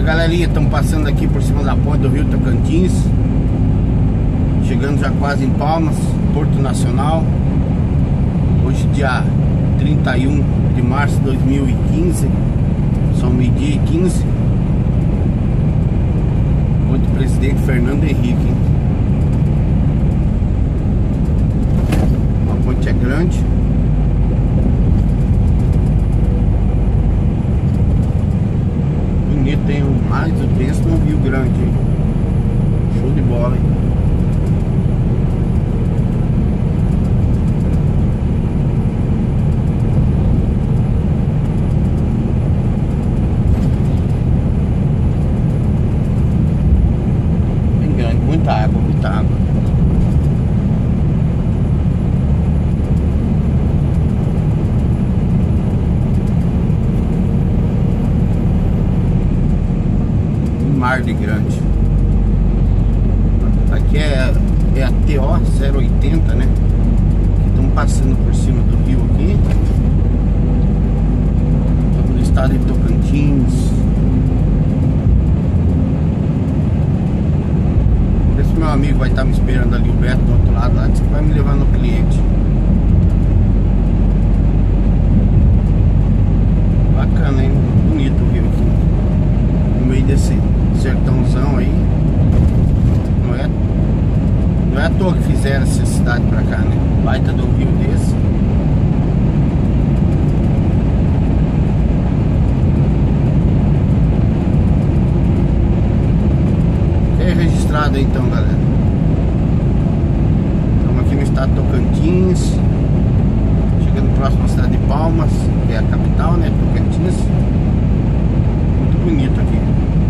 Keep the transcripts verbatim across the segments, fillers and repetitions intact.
galerinha, estamos passando aqui por cima da ponte do Rio Tocantins, chegando já quase em Palmas, Porto Nacional. Hoje dia trinta e um de março de dois mil e quinze, são meio-dia e quinze. Ponte Presidente Fernando Henrique, hein? A ponte é grande. Tem o mais o denso no Rio Grande, hein? Show de bola, hein? Bem grande, muita água, muita água. Mar de grande. Aqui é, é a T O zero oitenta, né? Estamos passando por cima do rio aqui. Estamos no estado de Tocantins. Esse meu amigo vai estar me esperando ali, o Beto, do outro lado lá, disse que vai me levar no cliente. Bacana, hein? Bonito o rio aqui, no meio desse sertãozão aí. Não é, não é à toa que fizeram essa cidade pra cá, né? Baita do rio desse. É registrado aí, então, galera. Estamos aqui no estado de Tocantins, chegando próximo à cidade de Palmas, que é a capital, né? Tocantins. Muito bonito aqui.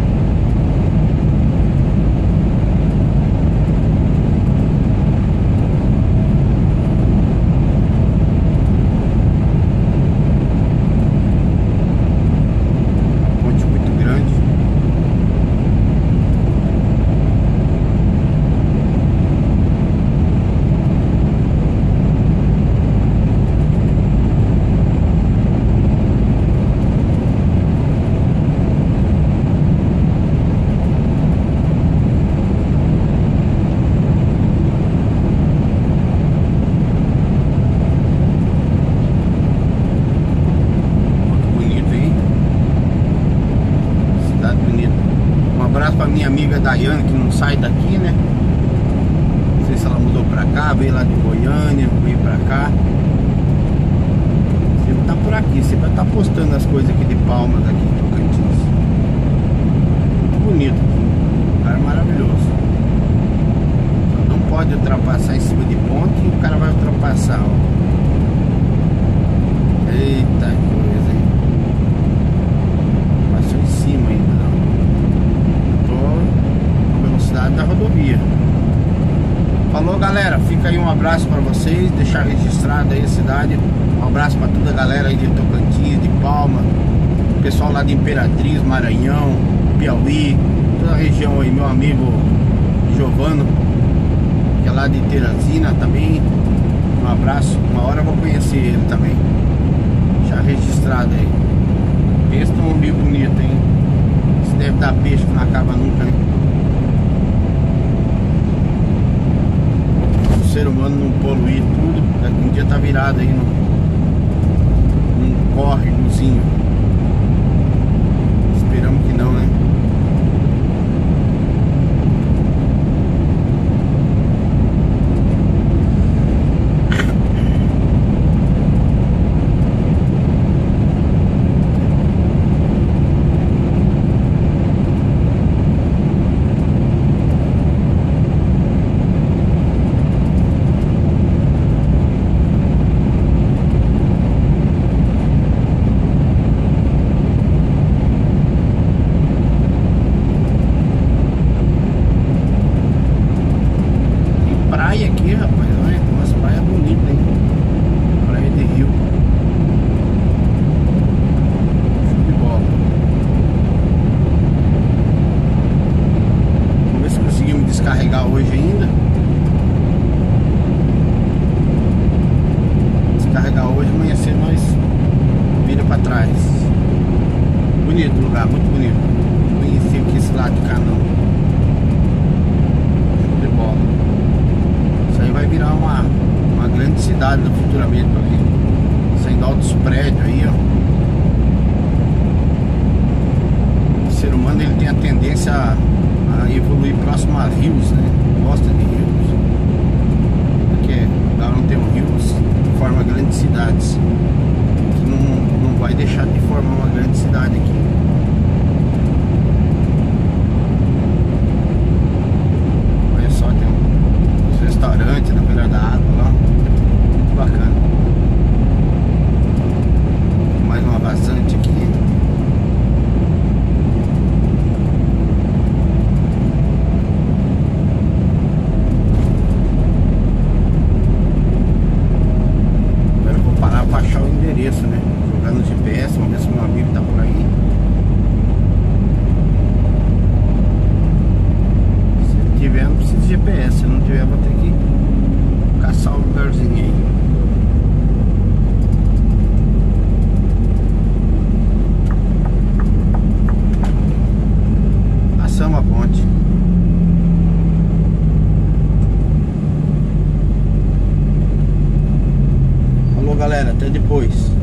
Pra minha amiga Daiane, que não sai daqui, né? Não sei se ela mudou pra cá, veio lá de Goiânia, veio pra cá. Sempre tá por aqui, sempre vai estar postando as coisas aqui de Palmas, aqui em Tocantins. Muito bonito aqui, lugar maravilhoso. Só não pode ultrapassar em cima de ponte e o cara vai ultrapassar, ó. Eita coisa, hein? Passou em cima ainda, não. Da rodovia. Falou, galera, fica aí um abraço para vocês, deixar registrado aí a cidade. Um abraço para toda a galera aí de Tocantins, de Palma, pessoal lá de Imperatriz, Maranhão, Piauí, toda a região aí, meu amigo Giovano, que é lá de Teresina também. Um abraço, uma hora eu vou conhecer ele também. Já registrado aí. Esse é um rio bonito, hein? Isso deve dar peixe que não acaba nunca, hein? O ser humano não poluir tudo, daqui um dia tá virado aí num, num córregozinho. Esperamos que não, né? descarregar hoje ainda. Descarregar hoje, amanhã cedo nós vira pra trás. Bonito o lugar, muito bonito. Conheci lado de cá não. Show de bola. Isso aí vai virar uma, uma grande cidade no futuramente ali. Sendo altos prédios aí, ó. O ser humano ele tem a tendência a, a evoluir próximo a rios, né? Gosta de rios. Porque lá não tem um rios, forma grandes cidades. Que não, não vai deixar de formar uma grande cidade aqui. Olha só, tem um, uns restaurantes na beira da água lá. Muito bacana. Tem mais uma vazante aqui. Pra achar o endereço, né? Jogar no G P S, vamos ver se meu amigo tá por aí. Se ele tiver, não precisa de G P S. Se não tiver, vou ter que caçar um lugarzinho aí. Passamos a ponte. Falou, galera, até depois.